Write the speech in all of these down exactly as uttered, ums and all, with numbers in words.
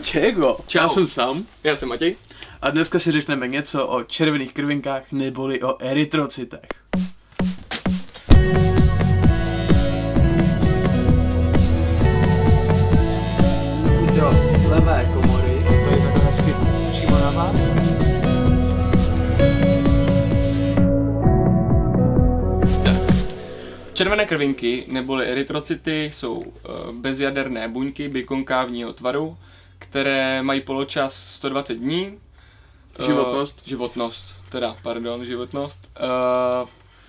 Čego? Čau. Já jsem Sam. Já jsem Matěj. A dneska si řekneme něco o červených krvinkách neboli o erytrocitech. Do levé komory, to je takhle hezky přímo na vás. Červené krvinky neboli erytrocity jsou uh, bezjaderné buňky bikonkávního tvaru, které mají poločas sto dvacet dní. Životnost. Uh, životnost, teda, pardon, životnost. Uh,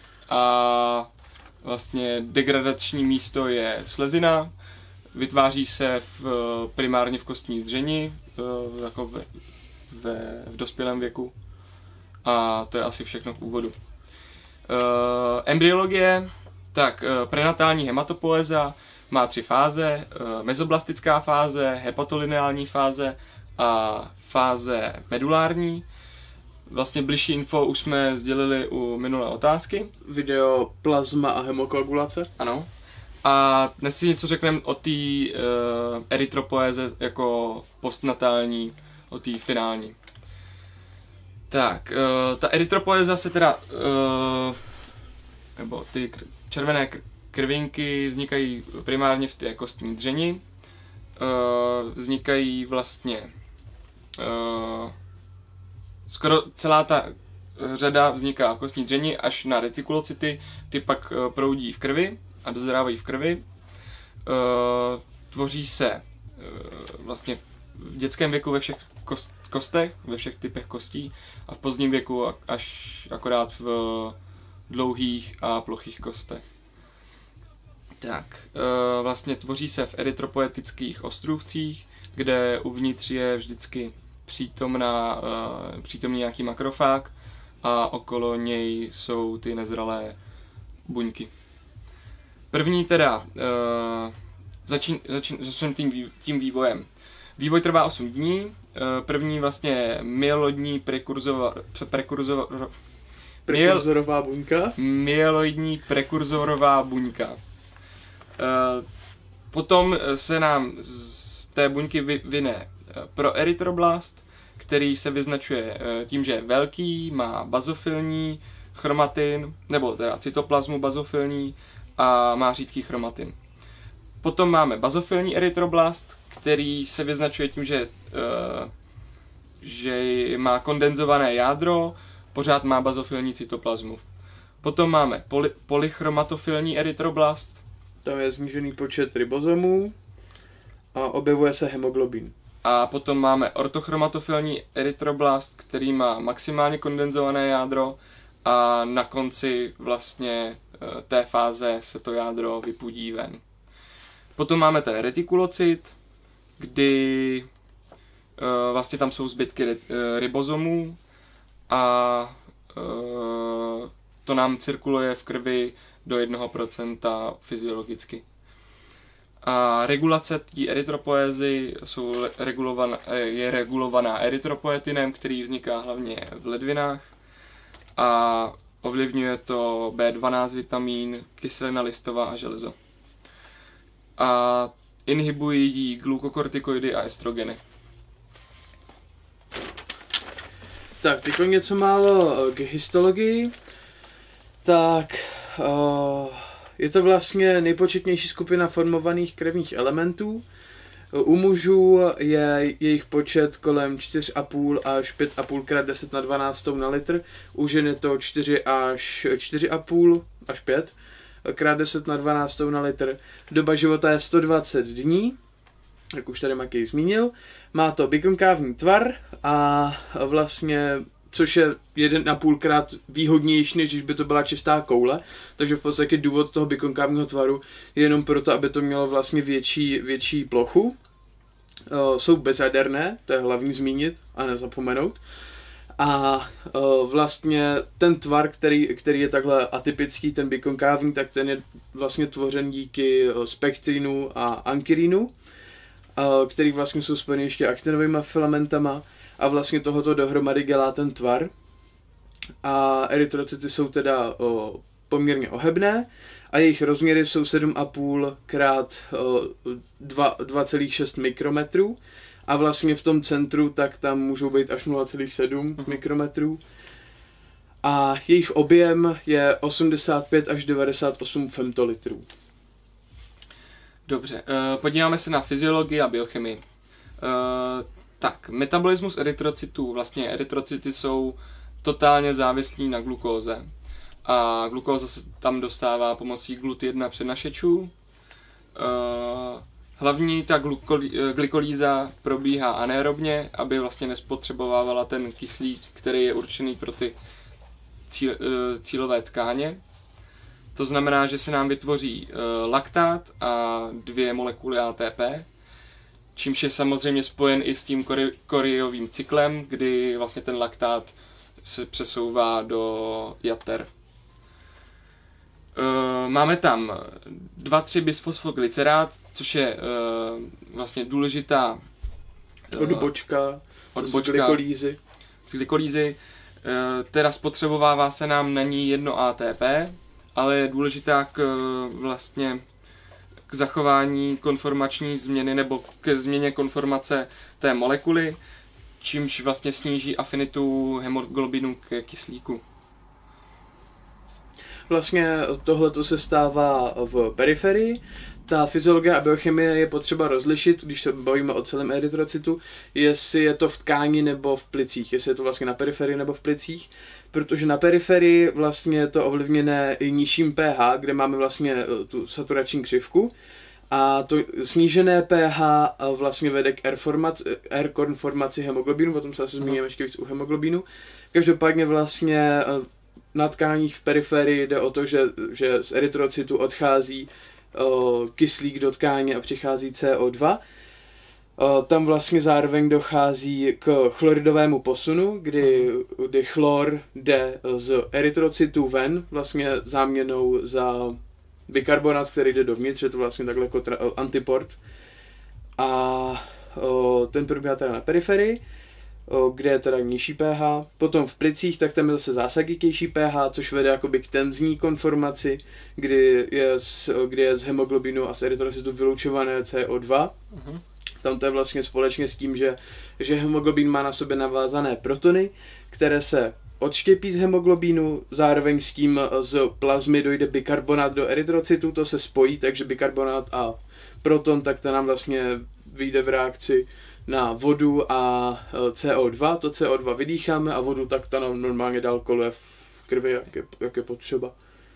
a vlastně degradační místo je slezina, vytváří se v, primárně v kostní dřeni, uh, jako ve, ve, v dospělém věku. A to je asi všechno k úvodu. Uh, embryologie. Tak, prenatální hematopoéza má tři fáze, mezoblastická fáze, hepatolineální fáze a fáze medulární. Vlastně bližší info už jsme sdělili u minulé otázky. Video plazma a hemokoagulace. Ano. A dnes si něco řekneme o té uh, erytropoéze jako postnatální, o té finální. Tak, uh, ta erytropoéza se teda, uh, nebo ty červené krvinky vznikají primárně v té kostní dřeni. Uh, vznikají vlastně uh, skoro celá ta řada vzniká v kostní dřeni až na retikulocyty, ty pak uh, proudí v krvi a dozrávají v krvi. Uh, tvoří se uh, vlastně v dětském věku ve všech kost, kostech, ve všech typech kostí a v pozdním věku až akorát v dlouhých a plochých kostech. Tak, e, vlastně tvoří se v erytropoetických ostrůvcích, kde uvnitř je vždycky přítomná, e, přítomný nějaký makrofág a okolo něj jsou ty nezralé buňky. První teda, e, začín, začín, začín tím, tím vývojem. Vývoj trvá osm dní, e, první vlastně myeloidní prekurzor, prekurzor Prekurzorová buňka. Myeloidní prekurzorová buňka. E, potom se nám z té buňky vyvine proerytroblast, který se vyznačuje tím, že je velký, má bazofilní chromatin, nebo teda cytoplazmu bazofilní a má řídký chromatin. Potom máme bazofilní erytroblast, který se vyznačuje tím, že, e, že má kondenzované jádro, pořád má bazofilní cytoplazmu. Potom máme poly, polychromatofilní erytroblast. Tam je snížený počet ribozomů a objevuje se hemoglobin. A potom máme ortochromatofilní erytroblast, který má maximálně kondenzované jádro a na konci vlastně té fáze se to jádro vypudí ven. Potom máme ten retikulocyt, kdy vlastně tam jsou zbytky ribozomů a e, to nám cirkuluje v krvi do jednoho procenta fyziologicky. A regulace té erytropoézy jsou regulovaná, je regulovaná erytropoetinem, který vzniká hlavně v ledvinách a ovlivňuje to bé dvanáct vitamín, kyselina listová a železo. A inhibují jí glukokortikoidy a estrogeny. Tak, teď něco málo k histologii. Tak, uh, je to vlastně nejpočetnější skupina formovaných krevních elementů. U mužů je jejich počet kolem čtyři a půl až pět a půl krát deset na dvanáct na litr. U žen je to čtyři až čtyři a půl až pět krát deset na dvanáct na litr. Doba života je sto dvacet dní. Jak už tady Matěj zmínil, má to bikonkávní tvar a vlastně, což je jeden a půl krát výhodnější, než když by to byla čistá koule, takže v podstatě důvod toho bikonkávního tvaru je jenom proto, aby to mělo vlastně větší, větší plochu. E, jsou bezjaderné, to je hlavní zmínit a nezapomenout. A e, vlastně ten tvar, který, který je takhle atypický, ten bikonkávní, tak ten je vlastně tvořen díky spektrinu a ankyrinu, který vlastně jsou spojeny ještě aktinovými filamentama a vlastně tohoto dohromady dělá ten tvar. A erytrocity jsou teda o, poměrně ohebné a jejich rozměry jsou sedm a půl krát dva celá šest mikrometrů a vlastně v tom centru tak tam můžou být až nula celá sedm Mhm. mikrometrů. A jejich objem je osmdesát pět až devadesát osm femtolitrů. Dobře, uh, podíváme se na fyziologii a biochemii. Uh, tak, metabolismus erytrocytů, vlastně erytrocyty jsou totálně závislí na glukóze. A glukóza se tam dostává pomocí glut jedna přenašečů. Uh, hlavní ta glukoli- glykolíza probíhá anaerobně, aby vlastně nespotřebovávala ten kyslík, který je určený pro ty cíl, uh, cílové tkáně. To znamená, že se nám vytvoří uh, laktát a dvě molekuly A T P, čímž je samozřejmě spojen i s tím Coreyovým cyklem, kdy vlastně ten laktát se přesouvá do jater. Uh, máme tam dva tři bisfosfoglycerát, což je uh, vlastně důležitá uh, Odbočka, odbočka z glykolízy. z glykolízy. Uh, teda spotřebovává se nám na ní jedno A T P, ale je důležitá k vlastně k zachování konformační změny nebo ke změně konformace té molekuly, čímž vlastně sníží afinitu hemoglobinu k kyslíku. Vlastně tohle se stává v periferii. Ta fyziologie a biochemie je potřeba rozlišit, když se bavíme o celém erytrocytu, jestli je to v tkáni nebo v plicích, jestli je to vlastně na periferii nebo v plicích, protože na periferii vlastně je to ovlivněné i nižším pH, kde máme vlastně tu saturační křivku, a to snížené pH vlastně vede k R-konformaci hemoglobinu, o tom se asi zmíníme ještě víc u hemoglobinu. Každopádně vlastně na tkáních v periferii jde o to, že, že z erytrocytu odchází o, kyslík do tkáně a přichází C O dva. O, tam vlastně zároveň dochází k chloridovému posunu, kdy, kdy chlor jde z erytrocytu ven, vlastně záměnou za bikarbonát, který jde dovnitř, je to vlastně takhle jako tra- antiport. A o, ten probíhá teda na periferii, o, kde je teda nižší pH. Potom v plicích, tak tam je zase zásaditější pH, což vede jakoby k tenzní konformaci, kdy je z, kdy je z hemoglobinu a z erytrocytu vylučované C O dva. Uh-huh. Tam to je vlastně společně s tím, že, že hemoglobin má na sobě navázané protony, které se odštěpí z hemoglobínu, zároveň s tím z plazmy dojde bikarbonát do erytrocytu, to se spojí, takže bikarbonát a proton, tak to nám vlastně vyjde v reakci na vodu a C O dva, to C O dva vydýcháme a vodu tak ta normálně dál koluje v krvi, jak je, jak je potřeba.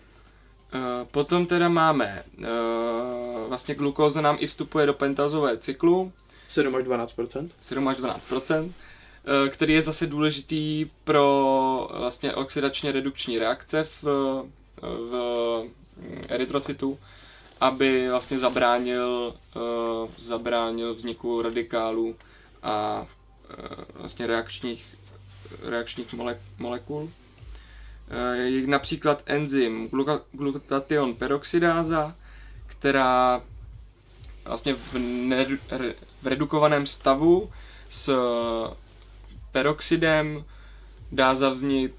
Potom teda máme, vlastně glukóza nám i vstupuje do pentazové cyklu. sedm až dvanáct procent. sedm až dvanáct procent, který je zase důležitý pro vlastně oxidačně redukční reakce v, v erytrocytu, aby vlastně zabránil, zabránil vzniku radikálů a vlastně reakčních, reakčních molekul. Je například enzym glutation peroxidáza, která vlastně v, neredu, v redukovaném stavu s peroxidem dá za vznik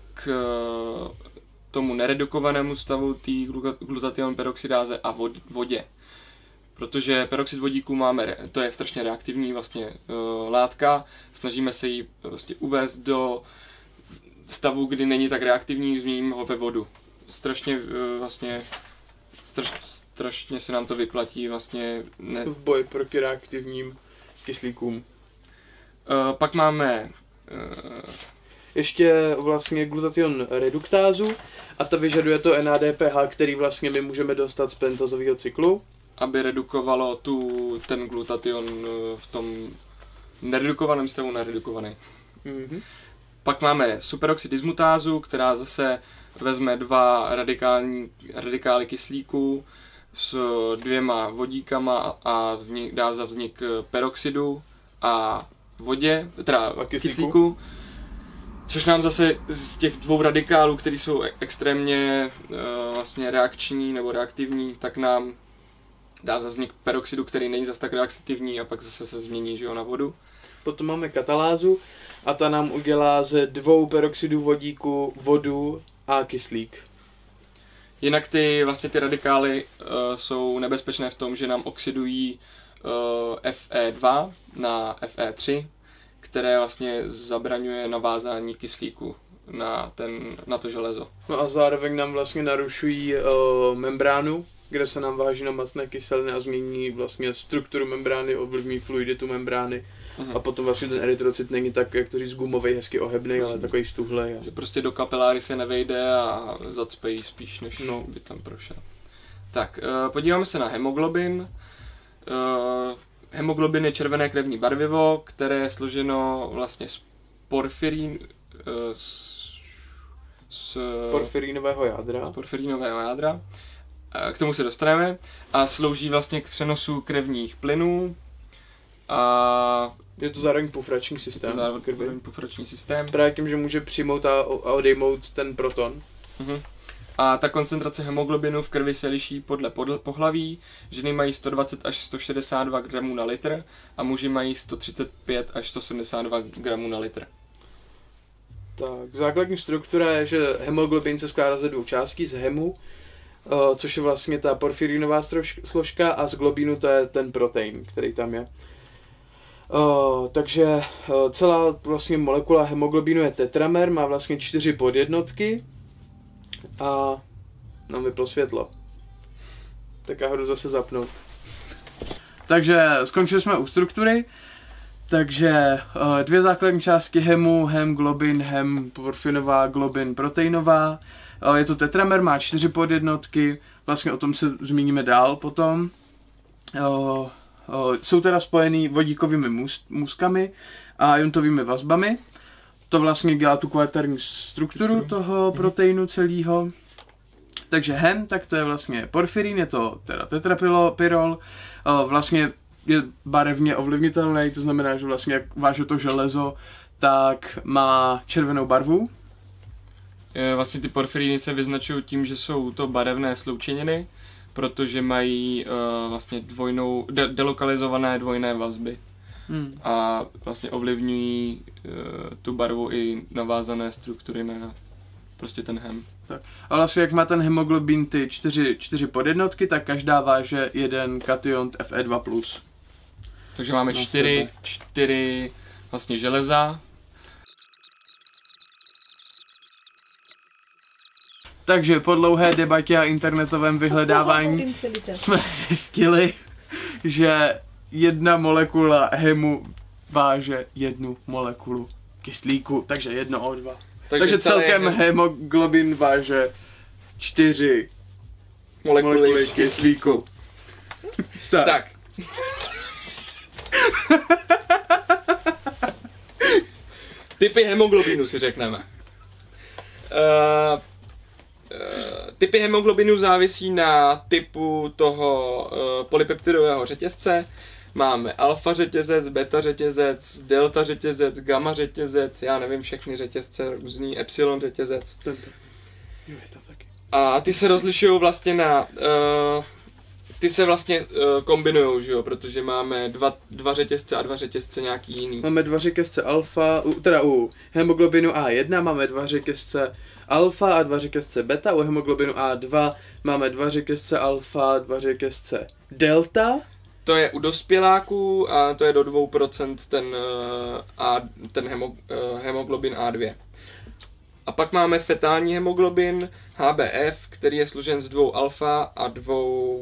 tomu neredukovanému stavu té glutation peroxidáze a vodě. Protože peroxid vodíku máme, to je strašně reaktivní vlastně uh, látka, snažíme se ji vlastně uvést do stavu, kdy není tak reaktivní, změníme ho ve vodu. Strašně uh, vlastně, straš, strašně se nám to vyplatí vlastně. Ne... V boji proti reaktivním kyslíkům. Uh, pak máme uh, ještě vlastně glutation reduktázu a ta vyžaduje to N A D P H, který vlastně my můžeme dostat z pentazového cyklu. Aby redukovalo tu, ten glutation v tom neredukovaném stavu neredukovaný. Mm-hmm. Pak máme superoxidismutázu, která zase vezme dva radikální, radikály kyslíku s dvěma vodíkama a vznik, dá za vznik peroxidu a vodě, teda a kyslíku. kyslíku. Což nám zase z těch dvou radikálů, které jsou extrémně uh, vlastně reakční nebo reaktivní, tak nám dá za vznik peroxidu, který není zase tak reaktivní a pak zase se změní, že jo, na vodu. Potom máme katalázu a ta nám udělá ze dvou peroxidů vodíku vodu a kyslík. Jinak ty vlastně ty radikály uh, jsou nebezpečné v tom, že nám oxidují F E dva na F E tři, které vlastně zabraňuje navázání kyslíku na, ten, na to železo. No a zároveň nám vlastně narušují uh, membránu, kde se nám váží na mastné kyseliny a změní vlastně strukturu membrány, ovlivní fluiditu membrány. Uhum. A potom vlastně ten erytrocyt není tak, jak to říct, gumovej, hezky ohebnej, ale takový stuhlej. A... Že prostě do kapiláry se nevejde a zacpejí spíš, než no. by tam prošel. Tak, uh, podíváme se na hemoglobin. Uh, hemoglobin je červené krevní barvivo, které je složeno vlastně z porfyrín, uh, z, z porfyrínového jádra. Z porfyrínového jádra. Uh, k tomu se dostaneme. A slouží vlastně k přenosu krevních plynů. A je to zároveň pufrační systém. Je to zároveň pufrační systém. Právě tím, že může přijmout a, a odejmout ten proton. Uh-huh. A ta koncentrace hemoglobinu v krvi se liší podle pohlaví. Ženy mají sto dvacet až sto šedesát dva gramů na litr a muži mají sto třicet pět až sto sedmdesát dva gramů na litr. Tak, základní struktura je, že hemoglobin se skládá ze dvou částí, z hemu, uh, což je vlastně ta porfyrinová složka, a z globínu to je ten protein, který tam je. Uh, takže uh, celá vlastně molekula hemoglobinu je tetramer, má vlastně čtyři podjednotky a nám vyplo světlo. Tak já ho jdu zase zapnout. Takže skončili jsme u struktury. Takže uh, dvě základní části hemu, hem globin, hem porfinová, globin proteinová. Uh, je to tetramer, má čtyři podjednotky, vlastně o tom se zmíníme dál potom. Uh, uh, jsou teda spojený vodíkovými můzkami a iontovými vazbami. To vlastně dělá tu kvaternní strukturu toho proteinu celého. Takže hem, tak to je vlastně porfyrín, je to teda tetrapyrol, uh, vlastně je barevně ovlivnitelný, to znamená, že vlastně jak váže to železo, tak má červenou barvu. Vlastně ty porfyríny se vyznačují tím, že jsou to barevné sloučeniny, protože mají uh, vlastně dvojnou, de- delokalizované dvojné vazby. Hmm. A vlastně ovlivňují uh, tu barvu i navázané struktury na prostě ten hem. Tak. A vlastně jak má ten hemoglobin ty čtyři, čtyři podjednotky, tak každá váže jeden kation F E dva plus. Takže máme čtyři, čtyři vlastně železa. Takže po dlouhé debatě a internetovém vyhledávání jsme zjistili, že jedna molekula hemu váže jednu molekulu kyslíku, takže jedno O dva. Takže, takže celkem hem... hemoglobin váže čtyři molekuly, molekuly kyslíku. tak. tak. Typy hemoglobinu si řekneme. Uh, uh, typy hemoglobinu závisí na typu toho uh, polypeptidového řetězce. Máme alfa řetězec, beta řetězec, delta řetězec, gamma řetězec, já nevím, všechny řetězce, různý epsilon řetězec. Jo, je tam taky. A ty se rozlišují vlastně na... Uh, ty se vlastně uh, kombinujou, že jo, protože máme dva, dva řetězce a dva řetězce nějaký jiný. Máme dva řetězce alfa, u, teda u hemoglobinu A jedna máme dva řetězce alfa a dva řetězce beta, u hemoglobinu A dva máme dva řetězce alfa, dva řetězce delta. To je u dospěláků a to je do dvou procent ten, uh, a, ten hemo, uh, hemoglobin A dva. A pak máme fetální hemoglobin H B F, který je složen z dvou alfa a dvou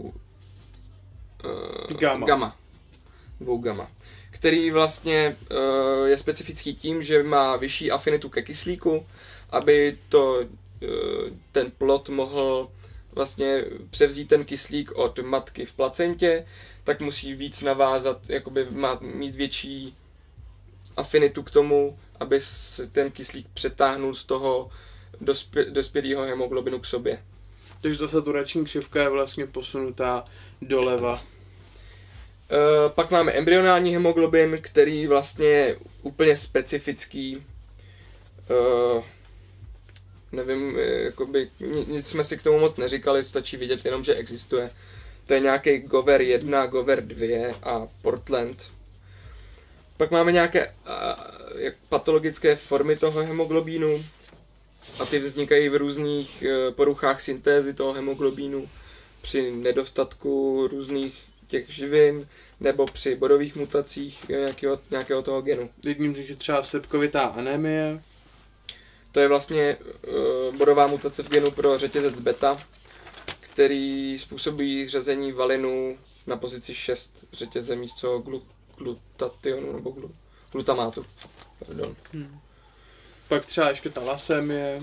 uh, gamma. gamma. Dvou gamma. Který vlastně uh, je specifický tím, že má vyšší afinitu ke kyslíku, aby to, uh, ten plod mohl vlastně převzít ten kyslík od matky v placentě, tak musí víc navázat, jakoby má mít větší afinitu k tomu, aby ten kyslík přetáhnul z toho dospě, dospělého hemoglobinu k sobě. Takže ta saturační křivka je vlastně posunutá doleva. E, pak máme embryonální hemoglobin, který vlastně je úplně specifický. E, nevím, jakoby, nic jsme si k tomu moc neříkali, stačí vidět jenom, že existuje. To je nějaký Gover jedna, Gover dva a Portland. Pak máme nějaké a, jak patologické formy toho hemoglobínu a ty vznikají v různých poruchách syntézy toho hemoglobínu při nedostatku různých těch živin nebo při bodových mutacích nějakého, nějakého toho genu. Jedním z nich je třeba slepkovitá anémie. To je vlastně uh, bodová mutace v genu pro řetězec beta, který způsobí řazení valinu na pozici šest řetěze místo glu, glutationu nebo glu, glutamátu. Pardon. Hmm. Pak třeba ještě talasémie.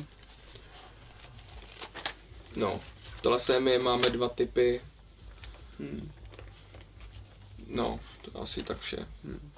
No, talasémie máme dva typy. Hmm. No, to asi tak vše. Hmm.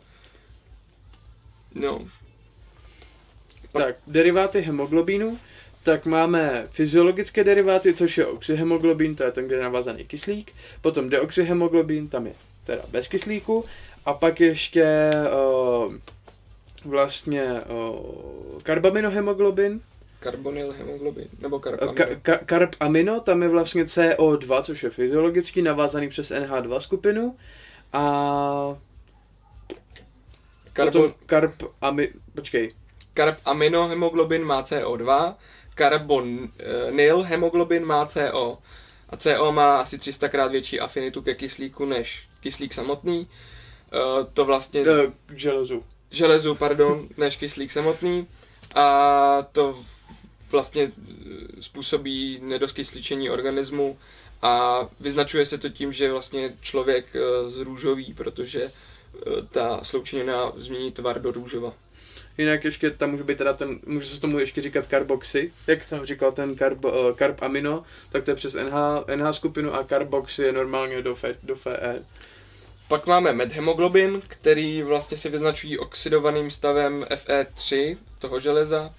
No. Tak, deriváty hemoglobínu. Tak máme fyziologické deriváty, což je oxyhemoglobin, to je ten, kde je navázaný kyslík. Potom deoxyhemoglobin, tam je teda bez kyslíku. A pak ještě uh, vlastně uh, karbaminohemoglobin. Karbonylhemoglobin, nebo karbamino. Ka- ka- karbamino, tam je vlastně C O dva, což je fyziologický, navázaný přes N H dva skupinu. A Karbon... potom karbami... Počkej. Karbaminohemoglobin má C O dva, karbonylhemoglobin má C O. A C O má asi tři sta krát větší afinitu ke kyslíku než kyslík samotný. Uh, to vlastně... K železu. Železu, pardon, než kyslík samotný. A to vlastně způsobí nedokysličení organismu a vyznačuje se to tím, že vlastně člověk zrůžoví, protože ta sloučenina změní tvar do růžova. Jinak ještě tam může být teda ten, může se tomu ještě říkat karboxy, jak jsem říkal ten karb, uh, karbamino, tak to je přes N H, N H skupinu a karboxy je normálně do, fe, do F E. Pak máme medhemoglobin, který vlastně se vyznačují oxidovaným stavem F E tři, toho železa.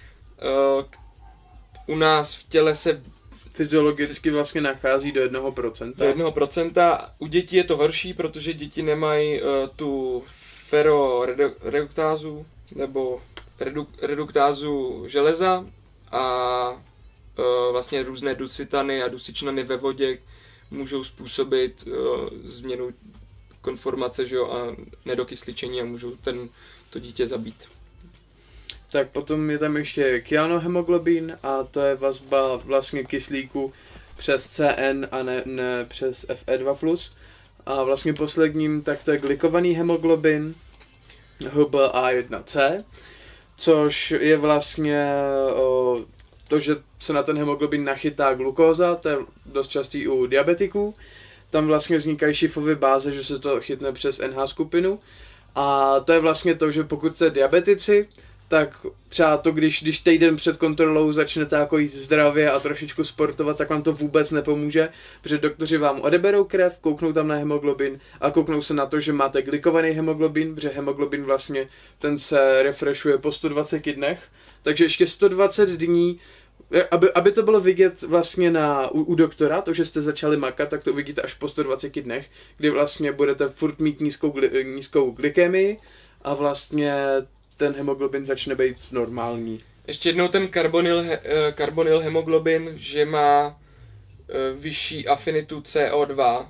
U nás v těle se fyziologicky vlastně nachází do jednoho procenta. Do jednoho procenta. U dětí je to horší, protože děti nemají uh, tu ferroreduktázu nebo redu, reduktázu železa a uh, vlastně různé dusitany a dusičnany ve vodě můžou způsobit uh, změnu konformace, že jo, a nedokysličení a můžou ten, to dítě zabít. Tak potom je tam ještě kyanohemoglobin a to je vazba vlastně kyslíku přes C N a ne, ne přes F E dva plus. A vlastně posledním tak to je glikovaný hemoglobin H B A jedna C, což je vlastně o, to, že se na ten hemoglobin nachytá glukóza, to je dost častý u diabetiků. Tam vlastně vznikají šifové báze, že se to chytne přes N H skupinu. A to je vlastně to, že pokud jste diabetici, tak třeba to, když, když týden před kontrolou začnete jako jít zdravě a trošičku sportovat, tak vám to vůbec nepomůže, protože doktoři vám odeberou krev, kouknou tam na hemoglobin a kouknou se na to, že máte glikovaný hemoglobin, protože hemoglobin vlastně ten se refreshuje po sto dvaceti dnech, takže ještě sto dvacet dní, aby, aby to bylo vidět vlastně na, u, u doktora, to, že jste začali makat, tak to uvidíte až po sto dvaceti dnech, kdy vlastně budete furt mít nízkou, gly, nízkou glykemii a vlastně ten hemoglobin začne být normální. Ještě jednou ten karbonyl, karbonyl hemoglobin, že má vyšší afinitu C O dva.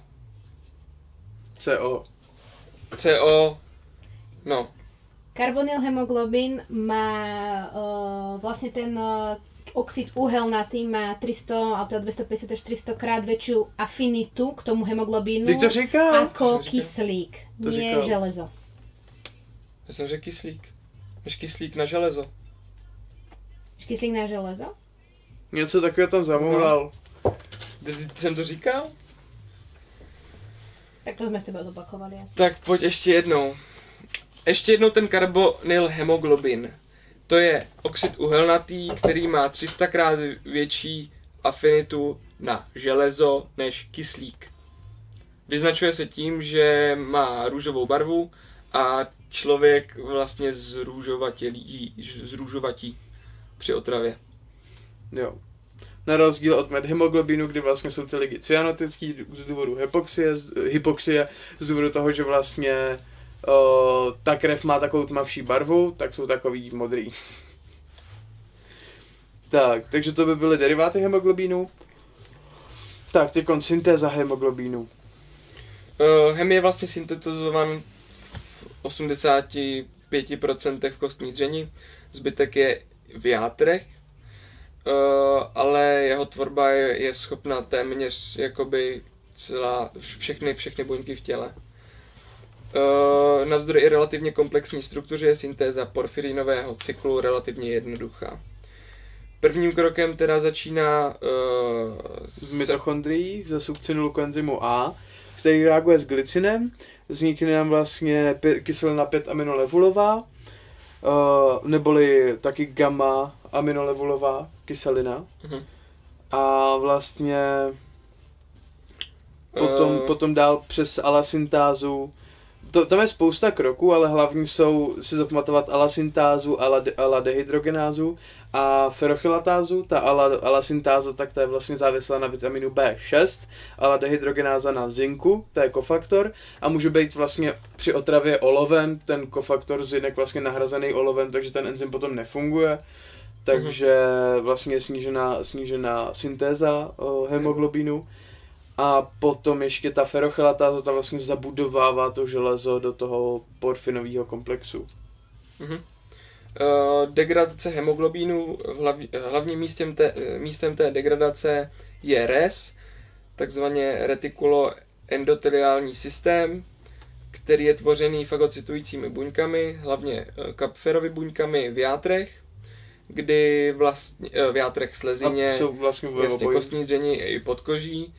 C O. C O, no. Karbonyl hemoglobin má uh, vlastně ten uh, oxid uhelnatý má tři sta, ale to je dvestopäťdesiat až tristo krát větší afinitu k tomu hemoglobinu. Ty to říkal? Jako kyslík, to nie říkal. železo. Já jsem řekl kyslík. Máš kyslík na železo. Kyslík na železo? Něco takového tam zamoulal. No. Jsem to říkal? Tak to jsme s tebou zopakovali asi. Tak pojď ještě jednou. Ještě jednou ten karbonyl hemoglobin. To je oxid uhelnatý, který má tři sta krát větší afinitu na železo než kyslík. Vyznačuje se tím, že má růžovou barvu a člověk vlastně zrůžovatí, zrůžovatí při otravě. Jo. Na rozdíl od medhemoglobinu, kdy vlastně jsou ty lidi cyanotický z důvodu hypoxie, z, hypoxie, z důvodu toho, že vlastně o, ta krev má takovou tmavší barvu, tak jsou takový modrý. Tak, takže to by byly deriváty hemoglobínu. Tak, teď syntéza hemoglobínu. Uh, hem je vlastně syntetizovan v osmdesáti pěti procentech v kostní dřeni, zbytek je v játrech, uh, ale jeho tvorba je, je schopná téměř jakoby celá, všechny, všechny buňky v těle. Uh, navzdory i relativně komplexní struktuře je syntéza porfirinového cyklu relativně jednoduchá. Prvním krokem teda začíná uh, z mitochondrií, ze sukcinu koenzymu A, který reaguje s glycinem, vznikne nám vlastně pě- kyselina pět aminolevulová, uh, neboli taky gamma aminolevulová kyselina. Uh-huh. A vlastně potom, uh... potom dál přes alasyntázu. To, tam je spousta kroků, ale hlavní jsou si zapamatovat alasyntázu, aladehydrogenázu a ferochylatázu. Ta ala, alasyntáza, tak to je vlastně závislá na vitaminu bé šest, aladehydrogenáza na zinku, to je kofaktor a může být vlastně při otravě olovem, ten kofaktor zinek vlastně nahrazený olovem, takže ten enzym potom nefunguje. Takže vlastně je snížená, snížená syntéza o, hemoglobinu. A potom ještě ta ferochylatáza ta vlastně zabudovává to železo do toho porfinového komplexu. Mm-hmm. Uh, degradace hemoglobínu, hlav, hlavním místem té, místem té degradace je R E S, takzvaně retikuloendoteliální systém, který je tvořený fagocytujícími buňkami, hlavně Kapferovy buňkami v játrech, kdy vlastně v játrech slezině, vlastně jasně, kostní dřeně i podkoží.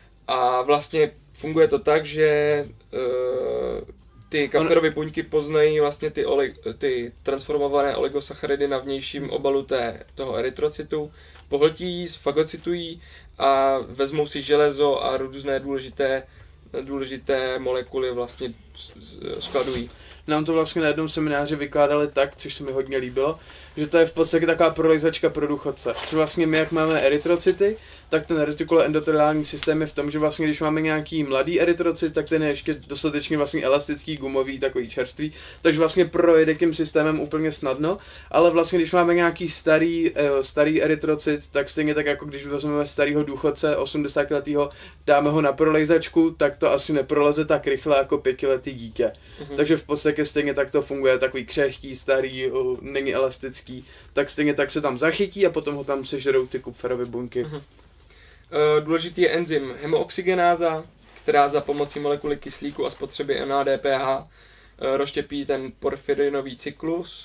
A vlastně funguje to tak, že uh, ty Kapferovy buňky poznají vlastně ty, oli, ty transformované oligosacharidy na vnějším obalu té, toho erytrocytu, pohltí, sfagocytují a vezmou si železo a různé důležité, důležité molekuly vlastně skladují. Nám to vlastně na jednom semináři vykládali tak, což se mi hodně líbilo, že to je v podstatě taková prolejzačka pro důchodce. Že vlastně my, jak máme erytrocyty, tak ten retikuloendoteliální systém je v tom, že vlastně když máme nějaký mladý erytrocyt, tak ten je ještě dostatečně vlastně elastický, gumový, takový čerstvý, takže vlastně projede tím systémem úplně snadno, ale vlastně když máme nějaký starý, starý erytrocit, tak stejně tak jako když vezmeme starého důchodce, osmdesátiletého, dáme ho na prolejzačku, tak to asi neproleze tak rychle jako pětiletý dítě. Mhm. Takže v podstatě stejně tak to funguje, takový křehký, starý, není elastický, tak stejně tak se tam zachytí a potom ho tam sežerou ty Kupferovy buňky. Mhm. Důležitý je enzym hemooxygenáza, která za pomocí molekuly kyslíku a spotřeby N A D P H rozštěpí ten porfirinový cyklus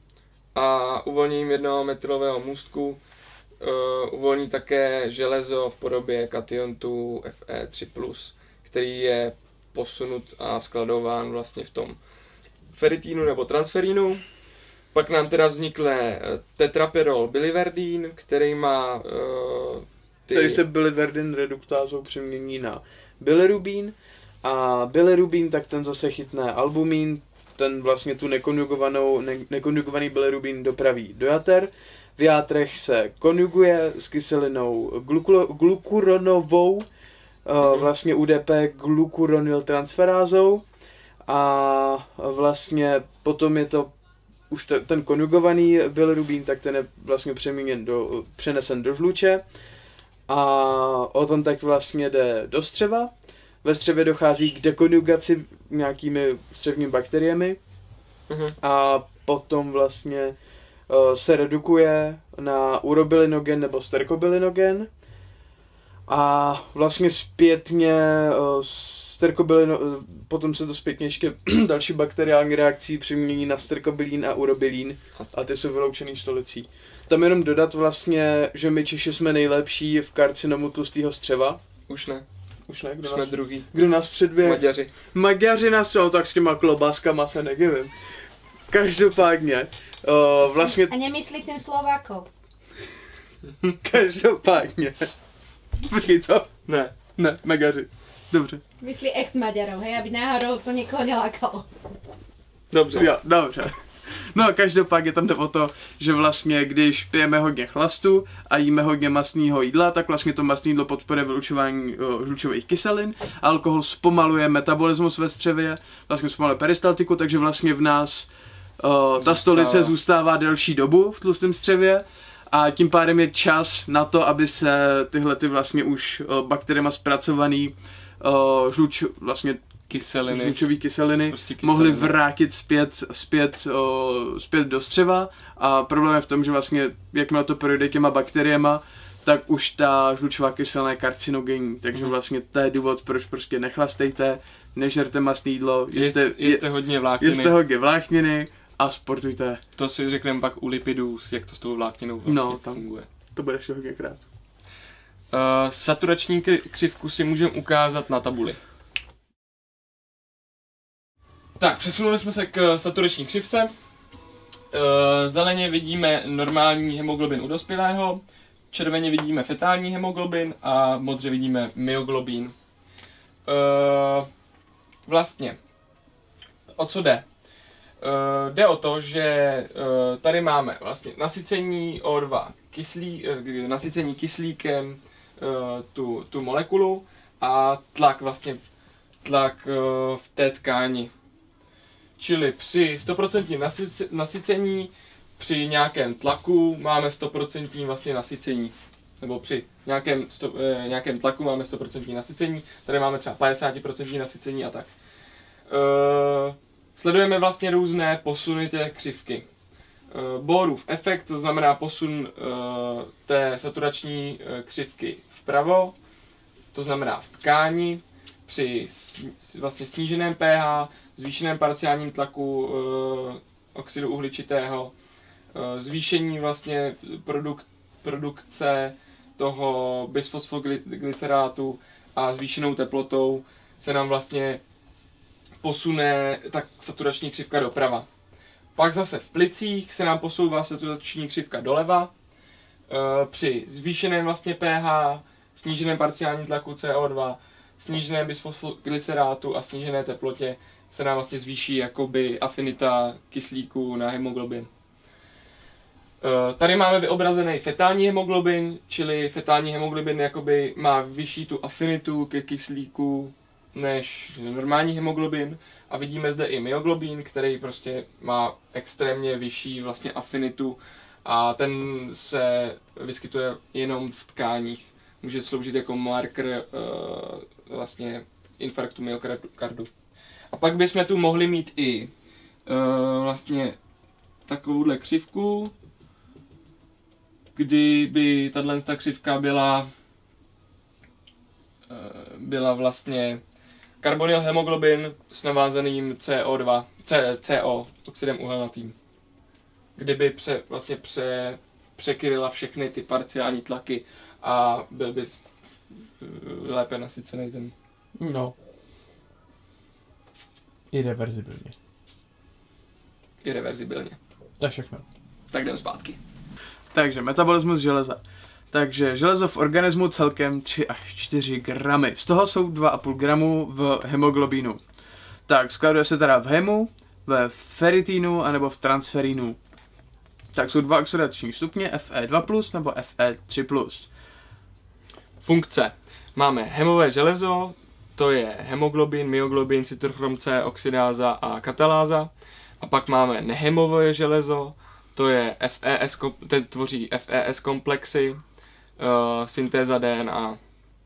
a uvolněním jednoho metylového můstku uh, uvolní také železo v podobě kationtu F E tři plus, který je posunut a skladován vlastně v tom feritínu nebo transferínu. Pak nám teda vznikne tetrapyrrol biliverdin, který má uh, Ty... Tady se biliverdin reduktázou přemění na bilirubin a bilirubin tak ten zase chytne albumin, ten vlastně tu nekonjugovanou, ne, nekonjugovaný bilirubin dopraví do jater. V játrech se konjuguje s kyselinou glukulo, glukuronovou, mm-hmm. vlastně U D P glukuronyltransferázou a vlastně potom je to už te, ten konjugovaný bilirubin, tak ten je vlastně přeměněn do, přenesen do žluče. A o tom tak vlastně jde do střeva. Ve střevě dochází k dekonjugaci nějakými střevními bakteriemi. Uh-huh. A potom vlastně uh, se redukuje na urobilinogen nebo sterkobilinogen. A vlastně zpětně uh, sterkobilino, uh, potom se to zpětně ještě další bakteriální reakcí přemění na sterkobilín a urobilín. A ty jsou vyloučený stolicí. Tam jenom dodat vlastně, že my Češi jsme nejlepší v karcinomu tlustého střeva. Už ne. Už ne, kdo jsme nás, druhý. Kdo nás předběh? Maďaři. Maďaři nás předběh, tak s těma klobáskama se nedivím. Každopádně, uh, vlastně... A nemyslí tím Slovákov. Každopádně. Počkej, co? Ne. Ne, Maďaři. Dobře. Myslí echt Maďarov, hej, aby náhodou to někoho nelákalo. Dobře. Jo, dobře. No a každopádně tam jde o to, že vlastně když pijeme hodně chlastu a jíme hodně mastného jídla, tak vlastně to mastné jídlo podporuje vylučování uh, žlučových kyselin. Alkohol zpomaluje metabolismus ve střevě, vlastně zpomaluje peristaltiku, takže vlastně v nás uh, ta stolice zůstává delší dobu v tlustém střevě a tím pádem je čas na to, aby se tyhle ty vlastně už uh, bakteriema zpracovaný uh, žluč vlastně kyseliny, žlučové kyseliny, prostě kyseliny mohly vrátit zpět, zpět, o, zpět do střeva a problém je v tom, že vlastně jakmile to projde těma bakteriema, tak už ta žlučová kyselina je karcinogenní, takže vlastně to je důvod, proč prostě nechlastejte, nežerte masné jídlo, jeste, jeste hodně vlákniny. Jeste hodně vlákniny a sportujte. To si řekneme pak u lipidů, jak to s tou vlákninou vlastně no, tam funguje. To bude ještě hodně krát. Uh, saturační křivku si můžeme ukázat na tabuli. Tak, přesunuli jsme se k saturační křivce. Uh, zeleně vidíme normální hemoglobin u dospělého, červeně vidíme fetální hemoglobin a modře vidíme myoglobin. Uh, vlastně, o co jde? Uh, jde o to, že uh, tady máme vlastně nasycení O dva, kyslí, uh, nasycení kyslíkem uh, tu, tu molekulu a tlak vlastně tlak uh, v té tkáni. Čili při sto procent nasycení, při nějakém tlaku máme sto procent vlastně nasycení. Nebo při nějakém, sto, eh, nějakém tlaku máme sto procent nasycení, tady máme třeba padesát procent nasycení a tak. Eh, sledujeme vlastně různé posuny té křivky. Eh, Bohrův efekt, to znamená posun eh, té saturační eh, křivky vpravo, to znamená v tkáni, při vlastně sníženém pH, zvýšeném parciálním tlaku e, oxidu uhličitého, e, zvýšení vlastně produk, produkce toho bisfosfoglycerátu a zvýšenou teplotou se nám vlastně posune tak saturační křivka doprava. Pak zase v plicích se nám posouvá saturační křivka doleva, e, při zvýšeném vlastně pH, sníženém parciálním tlaku C O dva, sníženém bisfosfoglycerátu a snížené teplotě se nám vlastně zvýší jakoby afinita kyslíku na hemoglobin. Tady máme vyobrazený fetální hemoglobin, čili fetální hemoglobin jakoby má vyšší tu afinitu ke kyslíku než normální hemoglobin a vidíme zde i myoglobin, který prostě má extrémně vyšší vlastně afinitu a ten se vyskytuje jenom v tkáních. Může sloužit jako marker uh, vlastně infarktu myokardu. A pak bychom tu mohli mít i uh, vlastně takovouhle křivku, kdy by tato křivka byla uh, byla vlastně karbonyl hemoglobin s navázaným C O dva, C, CO, oxidem uhelnatým. Kdyby pře, vlastně pře, překryla všechny ty parciální tlaky a byl by lépe nasycený ten. No. Irreverzibilně. Irreverzibilně. To je všechno. Tak jdem zpátky. Takže metabolismus železa. Takže železo v organismu celkem tři až čtyři gramy. Z toho jsou dva a půl gramu v hemoglobínu. Tak skladuje se teda v hemu, ve feritínu anebo v transferínu. Tak jsou dva oxidační stupně F E dva plus nebo F E tři plus. Funkce. Máme hemové železo, to je hemoglobin, myoglobin, cytochrom C, oxidáza a kataláza. A pak máme nehemové železo, to je F E S, ten tvoří F E S komplexy, uh, syntéza D N A. Uh,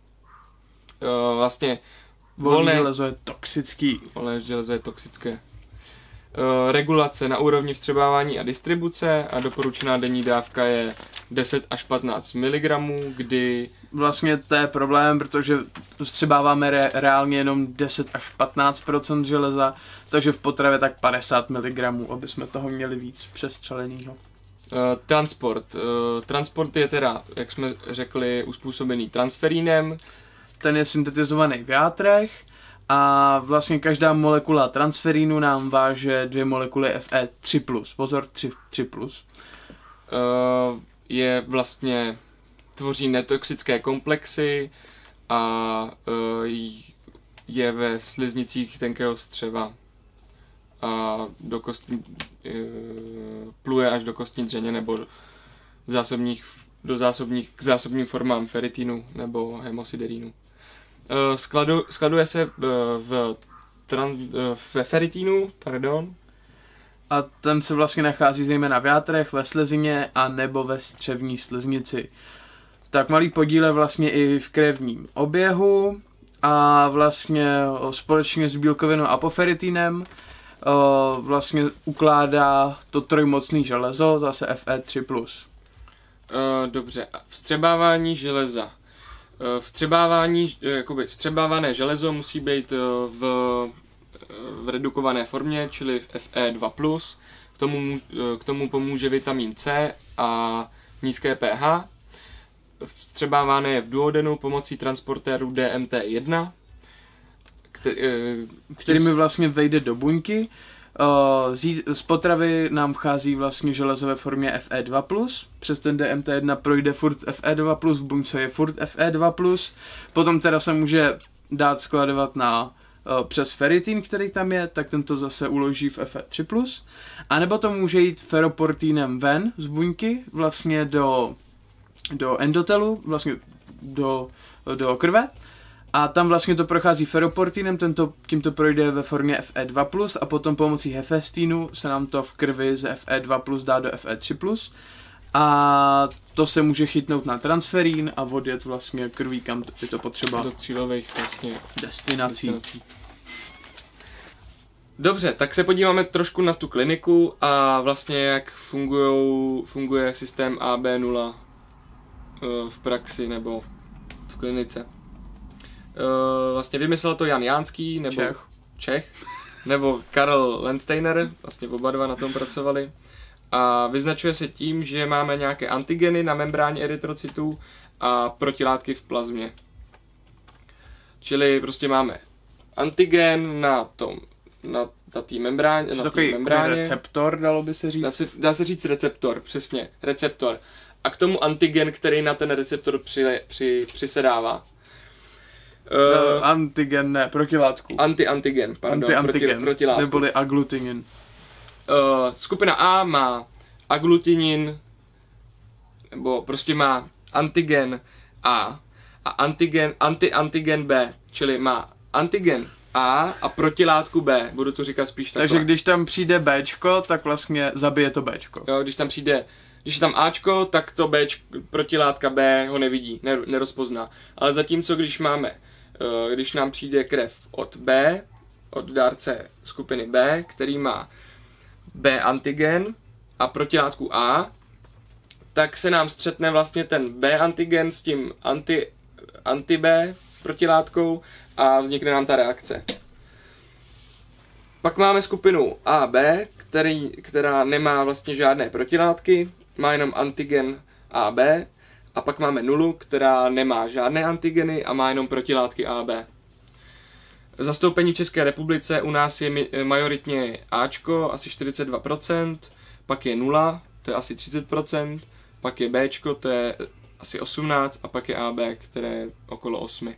vlastně volné železo je toxický. Volné železo je toxické. Uh, regulace na úrovni vstřebávání a distribuce a doporučená denní dávka je deset až patnáct miligramů, kdy vlastně to je problém, protože vstřebáváme re- reálně jenom deset až patnáct procent železa, takže v potravě tak padesát miligramů, aby jsme toho měli víc přestřelenýho. Uh, transport. Uh, transport je teda, jak jsme řekli, uspůsobený transferínem. Ten je syntetizovaný v játrech a vlastně každá molekula transferínu nám váže dvě molekuly F E tři plus. Pozor, tři plus. Uh, je vlastně tvoří netoxické komplexy a uh, je ve sliznicích tenkého střeva a do kostní, uh, pluje až do kostní dřeně nebo zásobních, do zásobních, k zásobním formám feritínu nebo hemosiderínu. Uh, skladu, skladuje se uh, v, tran, uh, ve feritínu, pardon. A ten se vlastně nachází zejména v játrech, ve slezině a nebo ve střevní sliznici. Tak malý podíl je vlastně i v krevním oběhu a vlastně společně s bílkovinou apoferitínem vlastně ukládá to trojmocný železo, zase F E tři plus. Uh, dobře, vstřebávání železa. Uh, vstřebávání, uh, jakoby vstřebávané železo musí být uh, v, uh, v redukované formě, čili v F E dva plus. K tomu, uh, k tomu pomůže vitamin C a nízké pH. Vstřebávané je v duodenu pomocí transportéru D M T jedna, který, uh, kterými vlastně vejde do buňky. Z potravy nám vchází vlastně železo ve formě F E dva plus, přes ten D M T jedna projde furt F E dva plus, v buňce je furt F E dva plus, potom teda se může dát skladovat na, přes ferritin, který tam je, tak tento zase uloží v F E tři plus, a nebo to může jít ferroportínem ven z buňky, vlastně do, do endotelu, vlastně do, do krve. A tam vlastně to prochází ferroportinem, tento, tím to projde ve formě F E dva plus a potom pomocí hefestínu se nám to v krvi z F E dva plus dá do F E tři plus. A to se může chytnout na transferín a odjet vlastně krví, kam je to potřeba. Do cílových vlastně destinací. destinací. Dobře, tak se podíváme trošku na tu kliniku a vlastně jak fungujou, funguje systém A B nula v praxi nebo v klinice. Uh, vlastně vymyslel to Jan Jánský, nebo Čech. Čech, nebo Karl Landsteiner, vlastně oba dva na tom pracovali. A vyznačuje se tím, že máme nějaké antigeny na membráně erytrocytů a protilátky v plazmě. Čili prostě máme antigen na tom, na, na té membráně, na té membráně. Receptor, dalo by se říct. Dá se, dá se říct receptor, přesně, receptor. A k tomu antigen, který na ten receptor při, při, přisedává. Uh, antigen, ne, protilátku. Anti-antigen, pardon, Anti-antigen, proti, protilátku. neboli aglutinin. Uh, skupina A má aglutinin, nebo prostě má antigen A a antigen, anti-antigen B, čili má antigen A a protilátku B, budu to říkat spíš takhle. Takže když tam přijde Bčko, tak vlastně zabije to Bčko. Jo, když tam přijde, když je tam Ačko, tak to Bčko, protilátka B ho nevidí, nerozpozná. Ale zatímco když máme když nám přijde krev od B, od dárce skupiny B, který má B antigen a protilátku A, tak se nám střetne vlastně ten B antigen s tím anti, anti-B protilátkou a vznikne nám ta reakce. Pak máme skupinu A B, který, která nemá vlastně žádné protilátky, má jenom antigen A B, a pak máme nulu, která nemá žádné antigeny a má jenom protilátky A B. Zastoupení v České republice u nás je majoritně Ačko, asi čtyřicet dva procent, pak je nula, to je asi třicet procent, pak je Bčko, to je asi osmnáct procent a pak je A B, které je okolo osm.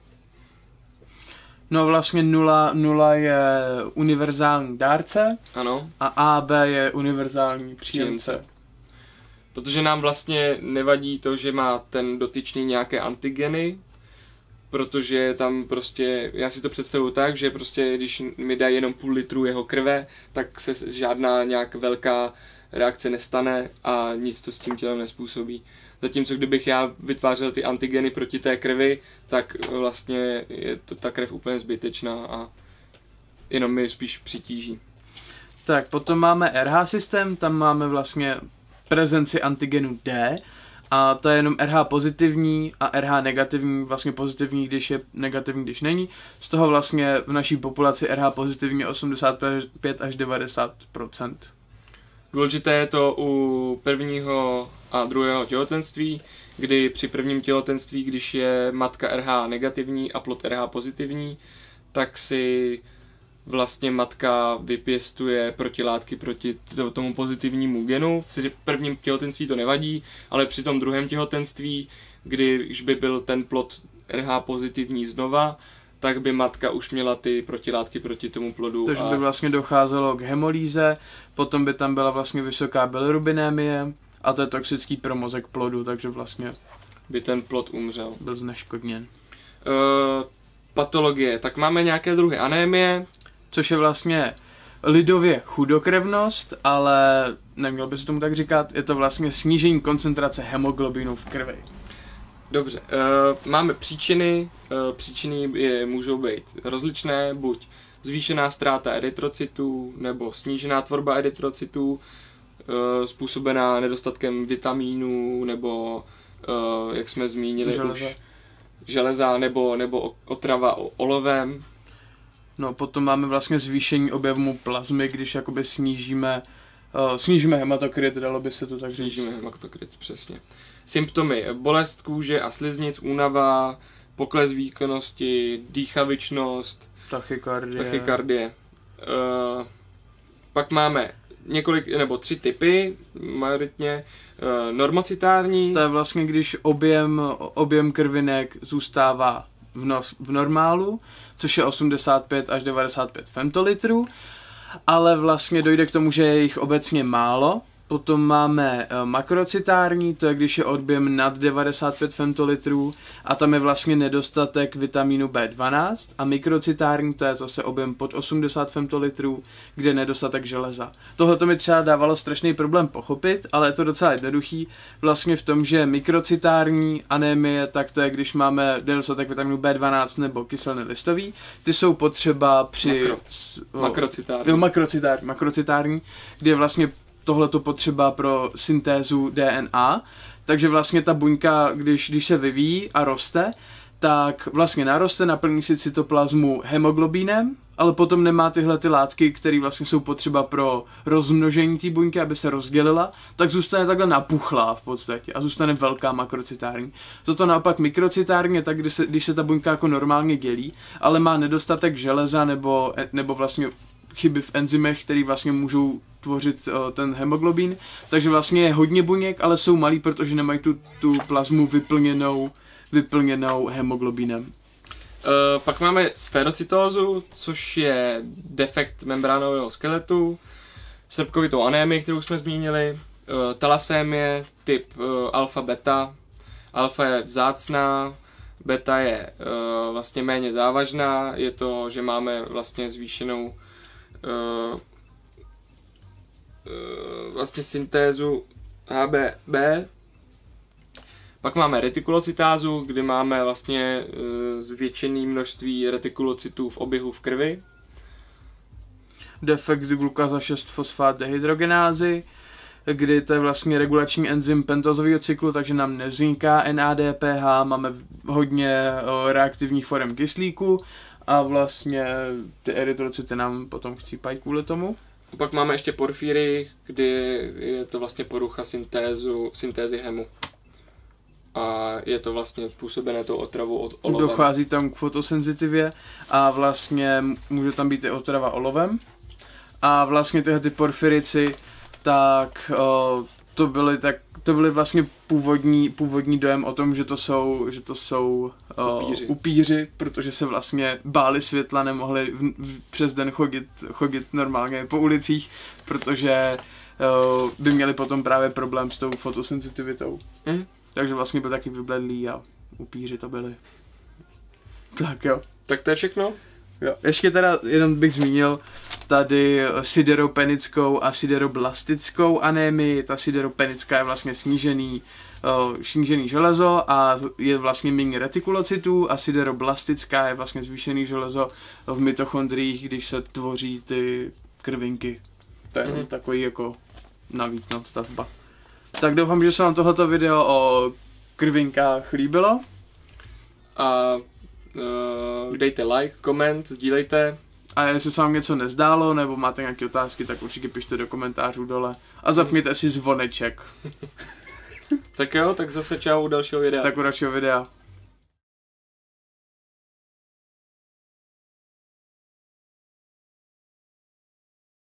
No vlastně nula, nula je univerzální dárce, Ano. A A B je univerzální příjemce. příjemce. Protože nám vlastně nevadí to, že má ten dotyčný nějaké antigeny, protože tam prostě, já si to představuju tak, že prostě když mi dají jenom půl litru jeho krve, tak se žádná nějak velká reakce nestane a nic to s tím tělem nespůsobí. Zatímco kdybych já vytvářel ty antigeny proti té krvi, tak vlastně je to ta krev úplně zbytečná a jenom mi spíš přitíží. Tak potom máme R H systém, tam máme vlastně prezenci antigenu D a to je jenom R H pozitivní a R H negativní, vlastně pozitivní, když je negativní, když není. Z toho vlastně v naší populaci R H pozitivní osmdesát pět až devadesát procent. Důležité je to u prvního a druhého těhotenství, kdy při prvním těhotenství, když je matka R H negativní a plod R H pozitivní, tak si vlastně matka vypěstuje protilátky proti tomu pozitivnímu genu. V prvním těhotenství to nevadí, ale při tom druhém těhotenství, když by byl ten plod R H pozitivní znova, tak by matka už měla ty protilátky proti tomu plodu. Takže a... by vlastně docházelo k hemolýze, potom by tam byla vlastně vysoká bilirubinémie a to je toxický pro mozek plodu, takže vlastně by ten plod umřel. Byl zneškodněn. Uh, patologie. Tak máme nějaké druhy anémie, což je vlastně lidově chudokrevnost, ale nemělo by se tomu tak říkat, je to vlastně snížení koncentrace hemoglobinu v krvi. Dobře, uh, máme příčiny, uh, příčiny je, můžou být rozličné, buď zvýšená ztráta erytrocytů, nebo snížená tvorba erytrocytů, uh, způsobená nedostatkem vitamínů nebo, uh, jak jsme zmínili, železa, už železa nebo, nebo otrava olovem. No, potom máme vlastně zvýšení objemu plazmy, když jakoby snížíme, uh, snížíme hematokrit, dalo by se to tak říct. Snížíme hematokrit, přesně. Symptomy: bolest kůže a sliznic, únava, pokles výkonnosti, dýchavičnost, tachykardie. tachykardie. Uh, pak máme několik, nebo tři typy, majoritně. Uh, normocitární. To je vlastně, když objem, objem krvinek zůstává v, nos, v normálu, což je osmdesát pět až devadesát pět femtolitrů, ale vlastně dojde k tomu, že je jich obecně málo. Potom máme makrocitární, to je když je objem nad devadesát pět femtolitrů a tam je vlastně nedostatek vitamínu bé dvanáct, a mikrocitární, to je zase objem pod osmdesát femtolitrů, kde je nedostatek železa. Tohle to mi třeba dávalo strašný problém pochopit, ale je to docela jednoduchý vlastně v tom, že mikrocitární anémie, tak to je když máme nedostatek vitamínu bé dvanáct nebo kyseliny listový, ty jsou potřeba při... Makro. O, Makrocitární. Jo, makrocitární, makrocitární, kde je vlastně tohleto potřeba pro syntézu D N A, takže vlastně ta buňka, když, když se vyvíjí a roste, tak vlastně naroste, naplní si cytoplazmu hemoglobínem, ale potom nemá tyhle ty látky, které vlastně jsou potřeba pro rozmnožení té buňky, aby se rozdělila, tak zůstane takhle napuchlá v podstatě a zůstane velká makrocitární. Toto naopak mikrocitární je tak, když se, když se ta buňka jako normálně dělí, ale má nedostatek železa nebo, nebo vlastně chyby v enzymech, které vlastně můžou tvořit uh, ten hemoglobín, takže vlastně je hodně buněk, ale jsou malý, protože nemají tu, tu plazmu vyplněnou, vyplněnou hemoglobínem. Uh, pak máme sferocytózu, což je defekt membránového skeletu, srpkovitou anémii, kterou jsme zmínili, uh, talasémie, typ uh, alfa-beta. Alfa je vzácná, beta je uh, vlastně méně závažná, je to, že máme vlastně zvýšenou uh, vlastně syntézu H B B. Pak máme retikulocitázu, kdy máme vlastně zvětšené množství retikulocitů v oběhu v krvi. Defekt glukáza šest fosfát dehydrogenázy, kdy to je vlastně regulační enzym pentozového cyklu, takže nám nevzniká N A D P H, máme hodně reaktivních forem kyslíku a vlastně ty erytrocity nám potom chcípají kvůli tomu. Pak máme ještě porfíry, kdy je to vlastně porucha syntézu, syntézy hemu. A je to vlastně způsobené tou otravou od olovem. Dochází tam k fotosenzitivě a vlastně může tam být i otrava olovem. A vlastně tyhle ty porfirici, tak o, to byly tak to byly vlastně původní, původní dojem o tom, že to jsou, že to jsou o, upíři. upíři, protože se vlastně báli světla, nemohli v, v, přes den chodit, chodit normálně po ulicích, protože o, by měli potom právě problém s tou fotosenzitivitou. Mm. Takže vlastně byl taky vybledlý a upíři to byli. Tak jo. Tak to je všechno? Jo. Ještě teda jenom bych zmínil tady sideropenickou a sideroblastickou anémii. Ta sideropenická je vlastně snížený, uh, snížený železo a je vlastně méně retikulocitů, a sideroblastická je vlastně zvýšený železo v mitochondriích, když se tvoří ty krvinky. To je mm. takový jako navíc nadstavba. Tak doufám, že se vám tohleto video o krvinkách líbilo. A uh, dejte like, koment, sdílejte. A jestli se vám něco nezdálo, nebo máte nějaké otázky, tak určitě pište do komentářů dole. A zapněte si zvoneček. Tak jo, tak zase čau u dalšího videa. Tak u dalšího videa.